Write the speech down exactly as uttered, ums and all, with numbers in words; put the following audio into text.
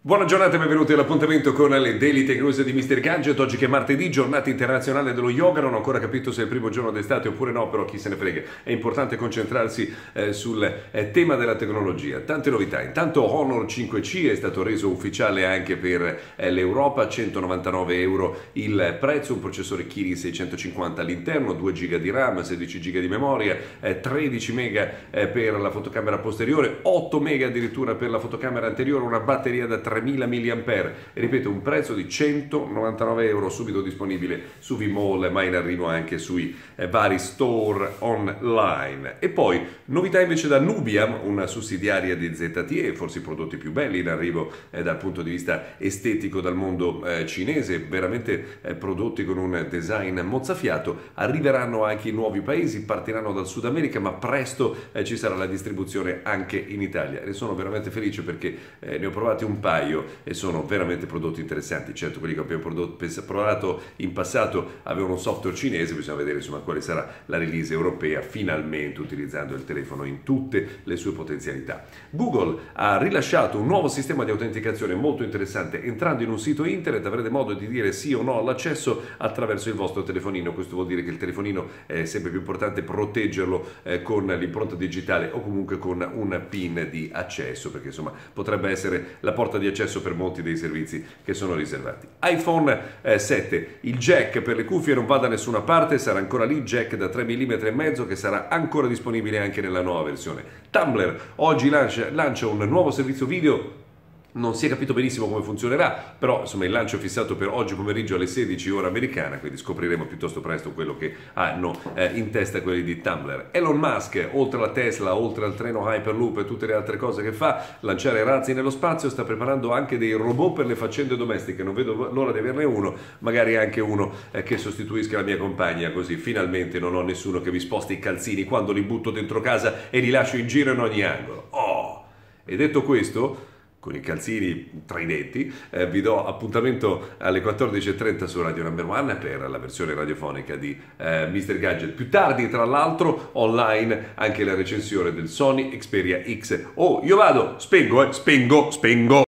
Buona giornata e benvenuti all'appuntamento con le Daily Tech News di mister Gadget. Oggi che è martedì, giornata internazionale dello yoga. Non ho ancora capito se è il primo giorno d'estate oppure no, però chi se ne frega. È importante concentrarsi eh, sul eh, tema della tecnologia. Tante novità. Intanto Honor cinque C è stato reso ufficiale anche per eh, l'Europa, centonovantanove euro il prezzo, un processore Kirin seicentocinquanta all'interno, due giga di RAM, sedici giga di memoria, eh, tredici mega eh, per la fotocamera posteriore, otto mega addirittura per la fotocamera anteriore, una batteria da tremila milliampere, e ripeto, un prezzo di centonovantanove euro, subito disponibile su V-Mall, ma in arrivo anche sui eh, vari store online. E poi novità invece da Nubiam, una sussidiaria di Z T E, forse i prodotti più belli in arrivo eh, dal punto di vista estetico dal mondo eh, cinese, veramente eh, prodotti con un design mozzafiato. Arriveranno anche in nuovi paesi, partiranno dal Sud America, ma presto eh, ci sarà la distribuzione anche in Italia. Ne sono veramente felice perché eh, ne ho provati un paio e sono veramente prodotti interessanti. Certo, quelli che abbiamo prodotto, provato in passato avevano un software cinese, bisogna vedere insomma quale sarà la release europea, finalmente utilizzando il telefono in tutte le sue potenzialità. Google ha rilasciato un nuovo sistema di autenticazione molto interessante. Entrando in un sito internet avrete modo di dire sì o no all'accesso attraverso il vostro telefonino. Questo vuol dire che il telefonino è sempre più importante proteggerlo eh, con l'impronta digitale o comunque con un PIN di accesso, perché insomma potrebbe essere la porta di accesso per molti dei servizi che sono riservati. iPhone eh, sette, il jack per le cuffie non va da nessuna parte, sarà ancora lì, jack da tre virgola cinque millimetri che sarà ancora disponibile anche nella nuova versione. Tumblr oggi lancia, lancia un nuovo servizio video. Non si è capito benissimo come funzionerà, però insomma il lancio è fissato per oggi pomeriggio alle sedici ora americana, quindi scopriremo piuttosto presto quello che hanno eh, in testa quelli di Tumblr. Elon Musk, oltre alla Tesla, oltre al treno Hyperloop e tutte le altre cose che fa, lanciare razzi nello spazio, sta preparando anche dei robot per le faccende domestiche. Non vedo l'ora di averne uno, magari anche uno eh, che sostituisca la mia compagna, così finalmente non ho nessuno che mi sposti i calzini quando li butto dentro casa e li lascio in giro in ogni angolo. Oh! E detto questo, con i calzini tra i denti, eh, vi do appuntamento alle quattordici e trenta su Radio Number One per la versione radiofonica di eh, mister Gadget. Più tardi, tra l'altro, online anche la recensione del Sony Xperia X. Oh, io vado, spengo, eh, spengo, spengo!